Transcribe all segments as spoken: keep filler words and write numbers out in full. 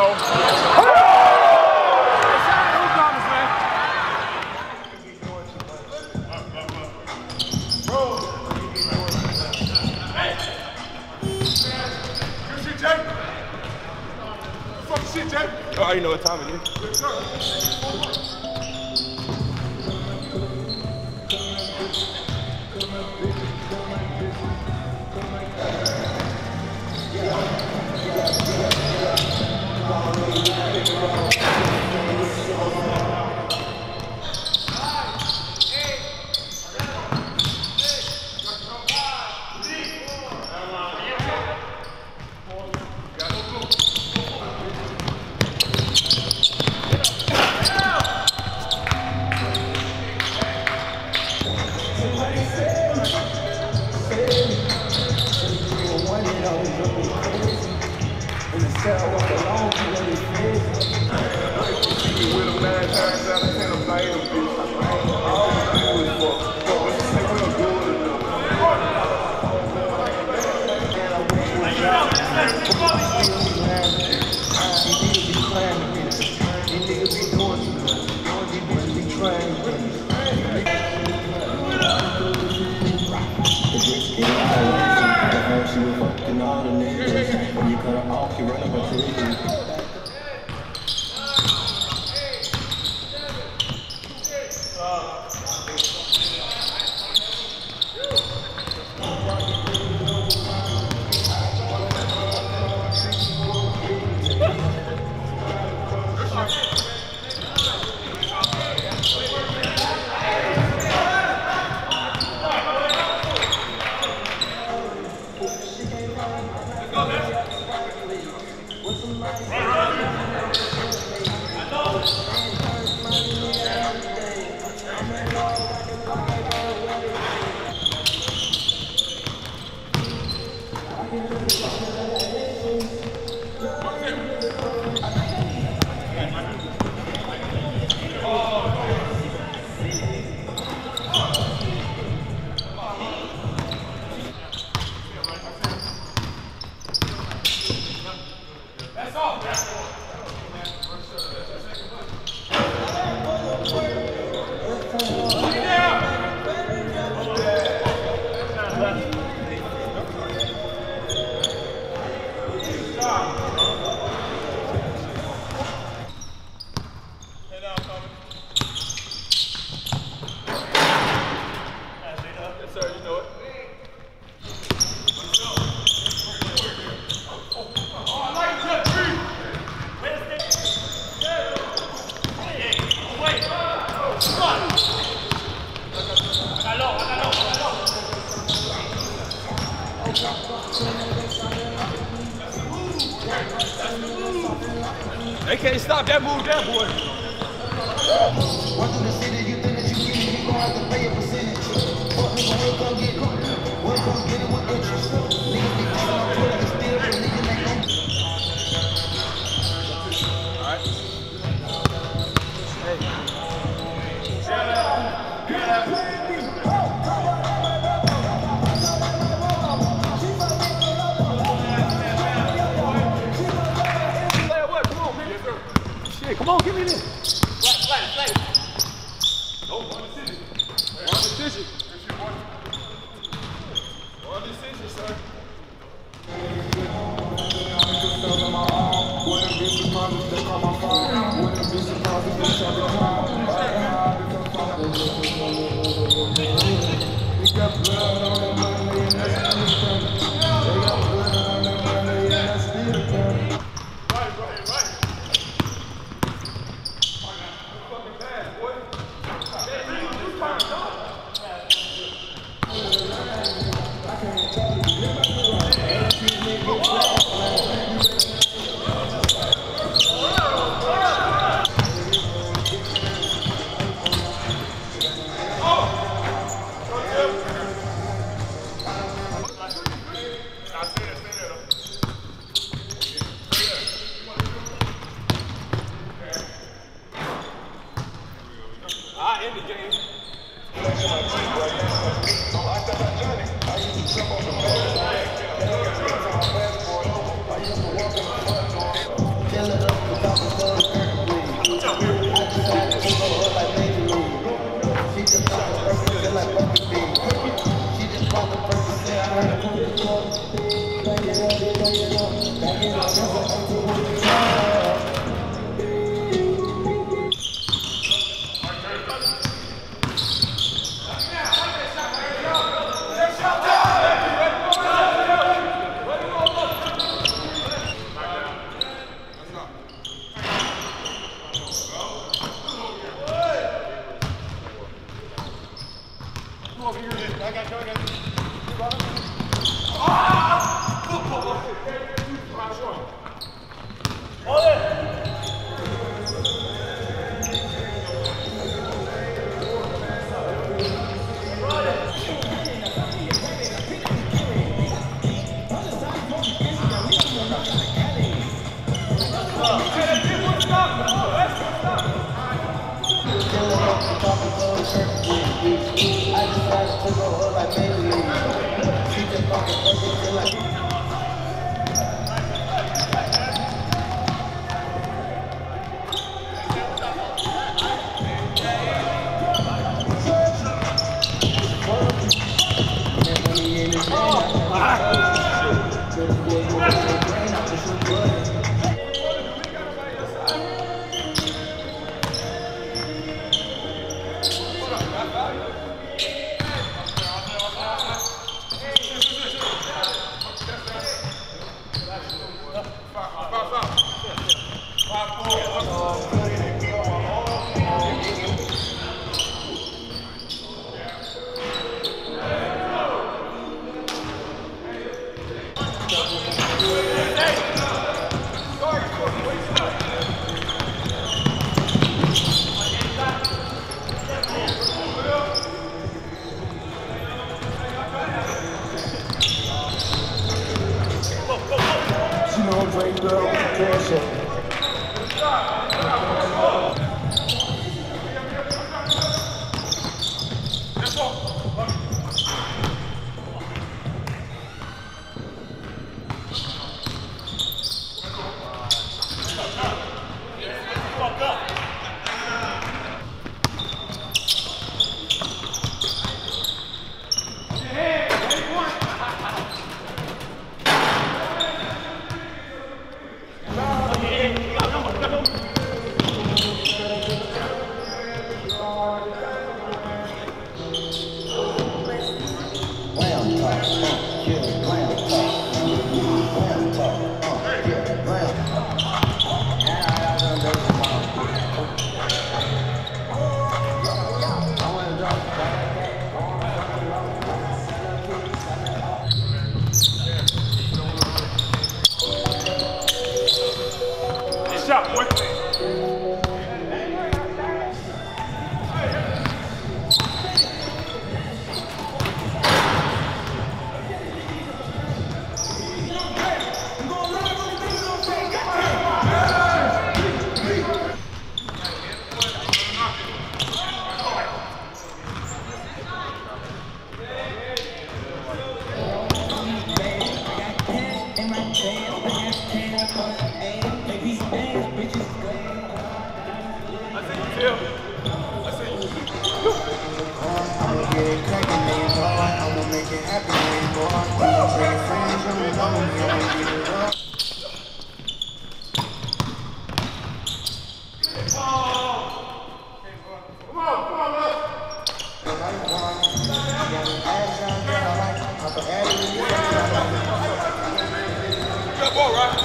go. Oh, I already know what time it is. They can't stop that move there, boy. Walk through the city, you think that you get it, you gon' have to pay a percentage. Fuck nigga, we'll come get it. We'll come get it with interest. Niggas be calling on Twitter and still for niggas that gon' alright. Hey. Shut up. Get up. Come on, give me this. Flat, flat, flat. No, one decision. One decision. One decision, sir. Jahlil. I see you. I'ma get it crackin', man, boy. I'ma make it happen, man, boy. I'ma tell your friends, you know me, I'ma get it up. Come on, come on, man. Good ball, right?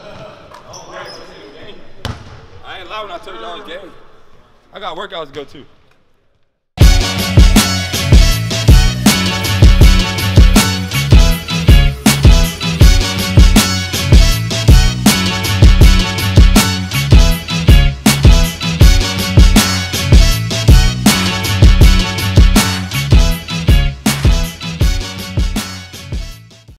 I ain't loud when I told y'all it's game. I got workouts to go to.